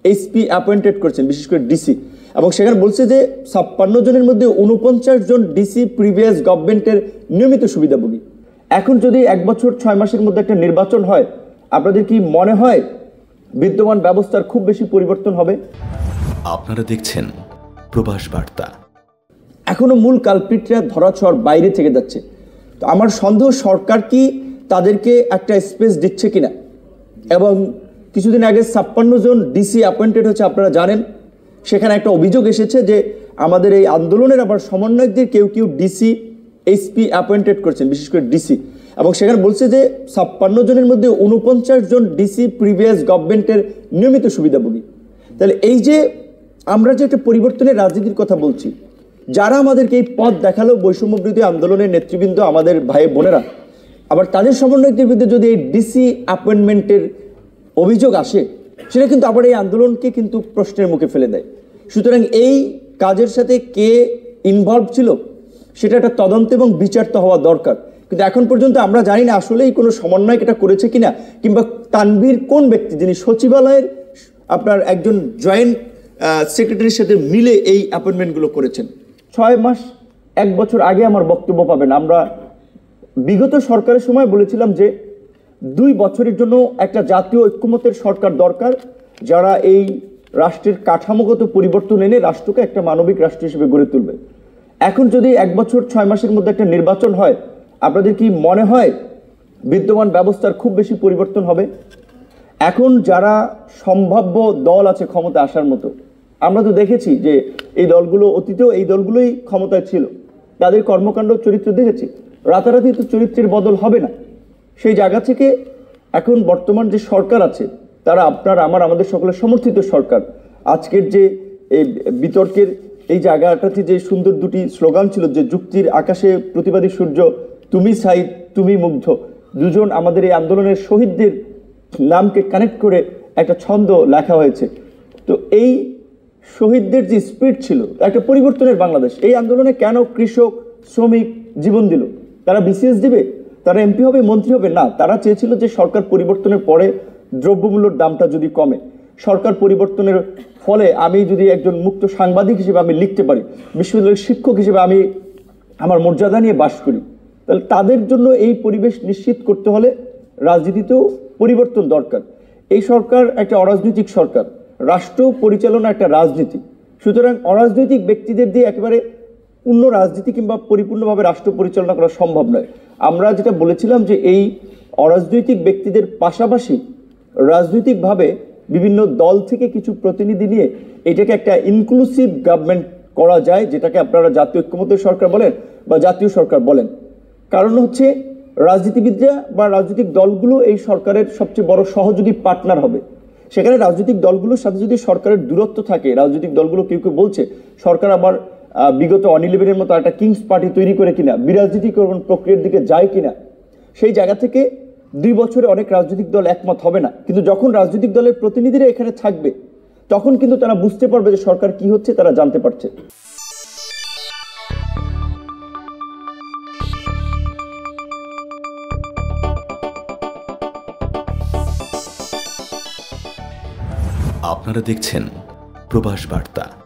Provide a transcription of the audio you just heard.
HP appointed করছেন, বিশেষ করে ডিসি, এবং সেখানে বলছে যে 56 জনের মধ্যে 49 জন ডিসি প্রিভিয়াস গভর্নমেন্টের নিয়মিত সুবিধাভোগী। এখন যদি 1 বছর 6 মাসের মধ্যে একটা নির্বাচন হয়, আপনাদের কি মনে হয় বিদ্যমান ব্যবস্থার খুব বেশি পরিবর্তন হবে? আপনারা দেখছেন প্রবাস বার্তা। এখনো মূল কালপ্রিটরা ধরাছোঁয়ার বাইরে থেকে যাচ্ছে। তো আমার সন্দেহ সরকার কি তাদেরকে একটা স্পেস দিচ্ছে কিনা। এবং কিছুদিন আগে 56 জন ডিসি অ্যাপয়েন্টেড হচ্ছে, আপনারা জানেন। সেখানে একটা অভিযোগ এসেছে যে আমাদের এই আন্দোলনের আবার সমন্বয়কদের কেউ কেউ ডিসি এইচপি অ্যাপয়েন্টেড করছেন, বিশেষ করে ডিসি, এবং সেখানে বলছে যে 56 জনের মধ্যে 49 জন ডিসি প্রিভিয়াস গভর্নমেন্টের নিয়মিত সুবিধাভোগী। তাহলে এই যে আমরা যে একটা পরিবর্তনের রাজনীতির কথা বলছি, যারা আমাদেরকে এই পথ দেখালো বৈষম্য বিরোধী আন্দোলনের নেতৃবৃন্দ, আমাদের ভাই বোনেরা, আবার তাদের সমন্বয়কদের বিরুদ্ধে যদি এই ডিসি অ্যাপয়েন্টমেন্টের অভিযোগ আসে, সেটা কিন্তু আবার এই আন্দোলনকে কিন্তু প্রশ্নের মুখে ফেলে দেয়। সুতরাং এই কাজের সাথে কে ইনভলভ ছিল সেটা একটা তদন্ত এবং বিচার তো হওয়া দরকার। কিন্তু এখন পর্যন্ত আমরা জানি না আসলেই কোনো সমন্বয়ক এটা করেছে কিনা, কিংবা তানভীর কোন ব্যক্তি যিনি সচিবালয়ের আপনার একজন জয়েন্ট সেক্রেটারির সাথে মিলে এই অ্যাপয়েন্টমেন্টগুলো করেছেন। 6 মাস 1 বছর আগে আমার বক্তব্য পাবেন। আমরা বিগত সরকারের সময় বলেছিলাম যে 2 বছরের জন্য একটা জাতীয় ঐক্যমত্যের সরকার দরকার, যারা এই রাষ্ট্রের কাঠামোগত পরিবর্তন এনে রাষ্ট্রকে একটা মানবিক রাষ্ট্র হিসেবে গড়ে তুলবে। এখন যদি 1 বছর 6 মাসের মধ্যে একটা নির্বাচন হয়, আপনাদের কি মনে হয় বিদ্যমান ব্যবস্থার খুব বেশি পরিবর্তন হবে? এখন যারা সম্ভাব্য দল আছে ক্ষমতা আসার মতো, আমরা তো দেখেছি যে এই দলগুলো অতীতেও এই দলগুলোই ক্ষমতায় ছিল, তাদের কর্মকাণ্ড চরিত্র দেখেছি। রাতারাতি তো চরিত্রের বদল হবে না। সেই জায়গা থেকে এখন বর্তমান যে সরকার আছে, তারা আপনার আমাদের সকলের সমর্থিত সরকার। আজকের যে এই বিতর্কের এই জায়গাটাতে যে সুন্দর দুটি স্লোগান ছিল, যে যুক্তির আকাশে প্রতিবাদী সূর্য, তুমি সাইদ তুমি মুগ্ধ, দুজন আমাদের এই আন্দোলনের শহীদদের নামকে কানেক্ট করে একটা ছন্দ লেখা হয়েছে। তো এই শহীদদের যে স্পিরিট ছিল, একটা পরিবর্তনের বাংলাদেশ। এই আন্দোলনে কেন কৃষক শ্রমিক জীবন দিল? তারা বিসিএস দিবে, তারা এমপি হবে, মন্ত্রী হবে? না, তারা চেয়েছিল যে সরকার পরিবর্তনের পরে দ্রব্যমূল্যের দামটা যদি কমে, সরকার পরিবর্তনের ফলে আমি যদি একজন মুক্ত সাংবাদিক হিসেবে আমি লিখতে পারি, বিশ্ববিদ্যালয়ের শিক্ষক হিসেবে আমি আমার মর্যাদা নিয়ে বাস করি, তাহলে তাদের জন্য এই পরিবেশ নিশ্চিত করতে হলে রাজনীতিতেও পরিবর্তন দরকার। এই সরকার একটা অরাজনৈতিক সরকার, রাষ্ট্র পরিচালনা একটা রাজনীতি। সুতরাং অরাজনৈতিক ব্যক্তিদের দিয়ে একেবারে পূর্ণ রাজনীতি কিংবা পরিপূর্ণভাবে রাষ্ট্র পরিচালনা করা সম্ভব নয়। আমরা যেটা বলেছিলাম যে এই অরাজনৈতিক ব্যক্তিদের পাশাপাশি রাজনৈতিকভাবে বিভিন্ন দল থেকে কিছু প্রতিনিধি নিয়ে এটাকে একটা ইনক্লুসিভ গভর্নমেন্ট করা যায়, যেটাকে আপনারা জাতীয় ঐক্যমত্যের সরকার বলেন বা জাতীয় সরকার বলেন। কারণ হচ্ছে রাজনীতিবিদরা বা রাজনৈতিক দলগুলো এই সরকারের সবচেয়ে বড় সহযোগী পার্টনার হবে। সেখানে রাজনৈতিক দলগুলোর সাথে যদি সরকারের দূরত্ব থাকে, রাজনৈতিক দলগুলো কেউ কেউ বলছে সরকার আবার বিগত অনিলেভেনের মতো একটা কিংস পার্টি তৈরি করে কিনা, বিরাজনীতিকরণ প্রক্রিয়ার দিকে যায় কিনা, সেই জায়গা থেকে 2 বছরে অনেক রাজনৈতিক দল একমত হবে না। কিন্তু যখন রাজনৈতিক দলের প্রতিনিধিরা এখানে থাকবে, তখন কিন্তু তারা বুঝতে পারবে যে সরকার কি হচ্ছে, তারা জানতে পারছে। আপনারা দেখছেন প্রবাস বার্তা।